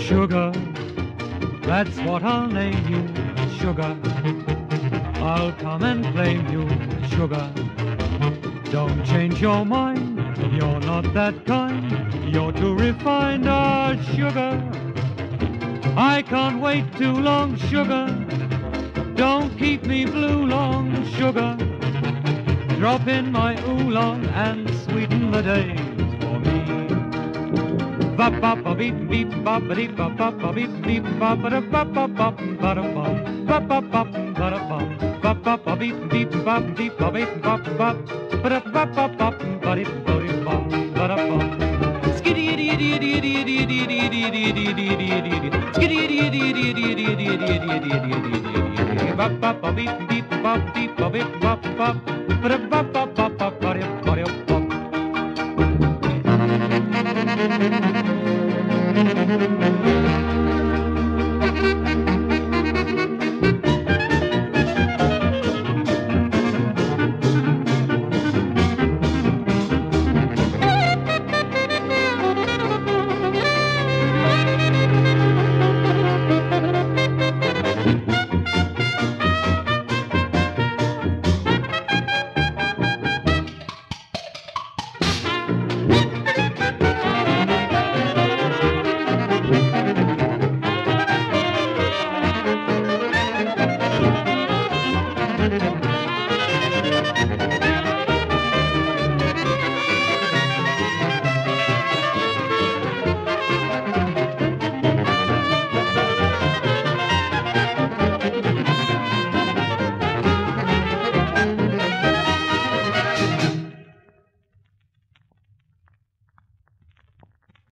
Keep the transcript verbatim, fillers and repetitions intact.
Sugar, that's what I'll name you, sugar. I'll come and claim you, sugar. Don't change your mind, you're not that kind. You're too refined, ah, sugar. I can't wait too long, sugar. Don't keep me blue long, sugar. Drop in my oolong and sweeten the days for me. Bop bop a beep beep bop a deep bop bop a beep beep bop a da bop bop bop ba da bum bop bop bop ba da bum bop bop a beep beep bop beep bop beep bop bop ba da bop bop bop ba deep ba deep bum ba da bum skiddy iddy iddy iddy iddy iddy iddy iddy iddy iddy iddy iddy skiddy iddy iddy iddy iddy iddy iddy iddy iddy iddy iddy iddy bop bop a beep beep bop beep bop beep bop bop ba da bop bop bop bop ba deep ba deep bum. Thank you.